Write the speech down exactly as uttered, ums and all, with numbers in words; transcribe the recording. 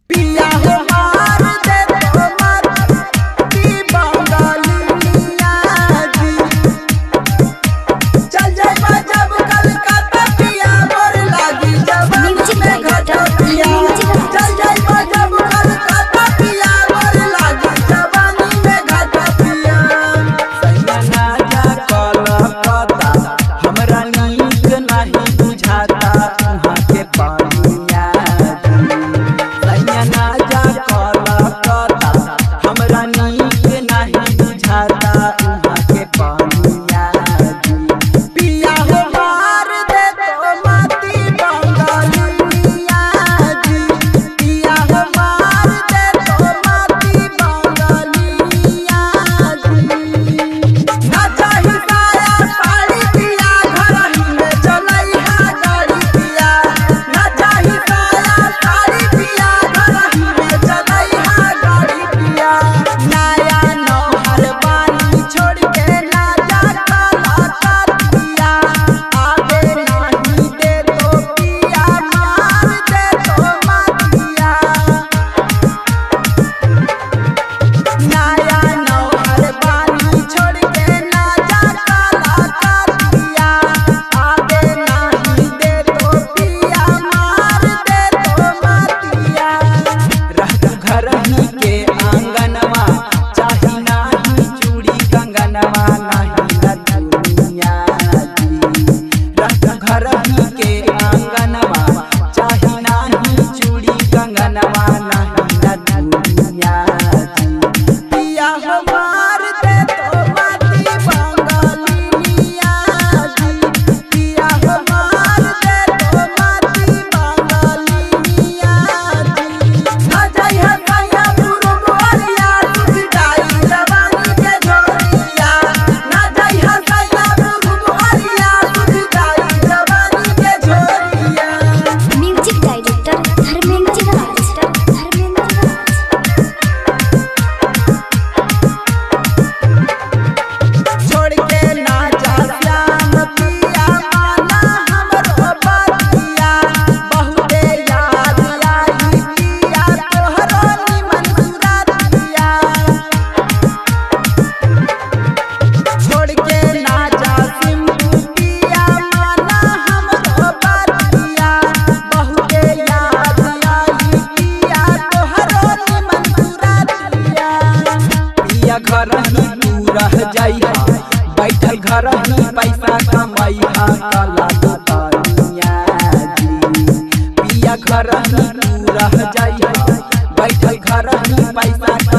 पिया हो मार दे तो मत की बंगालिया जी। चल जाए जब कलकत्ता पिया मोर लागी जवानी में घाटा पिया। चल जाए जब कलकत्ता पिया मोर लागी जवानी में घाटा पिया। सैया जा कलकत्ता हमरा नीक नहीं बुझाता वहाँ के पानिया जी। सैया जा कलकत्ता हमरा नीक नहीं बुझाता वहाँ के पानिया जी। पिया हो मार दे तो माती बंगालिया जी। पिया हो मार दे तो माती बंगालिया जी। ना चाही साया साड़ी पिया घर ही में चलैहा गाड़ी पिया। ना चाही साया साड़ी पिया घर ही में चलैहा गाड़ी पिया। नया नौहर बानी छोड़ के ना जा कलकत्ता पिया। आगे नहीं दे तो पिया मार दे तो मातिया। नया नौहर बानी छोड़ के ना जा कलकत्ता पिया। आगे नहीं दे तो पिया मार दे तो मातिया। रह घर ही के आंगनवा चाही नाही चूड़ी कंगनवा नहीं न दुनिया जी। रह घर ही के आंगनवा चाही नाही चूड़ी कंगनवा नहीं न दुनिया जी। पिया हो मार दे तो माती बंगालिया जी। पिया हो मार दे तो माती बंगालिया जी। ना जाइहा सैया बुरुबरिया टूट जाई जवानी के झोरिया। ना जाइहा सैया बुरुबरिया टूट जाई जवानी के झोरिया। Music director Dharmendra Raj. धर्मेंद्र राज। छोड़ के ना जा श्याम पिया माना हमरो बतिया। बहुते याद आई पिया तोहरो निमन सुरतिया। छोड़ के ना जा सिंधु पिया माना हमरो बतिया। बहुते याद आई पिया तोहरो निमन सुरतिया। पिया घर ही तू रह जाइहा बैठल घर ही पैसा कमाइहा काला दुकानिया जी। पिया घर ही तू रह जाइहा बैठल घर ही पैसा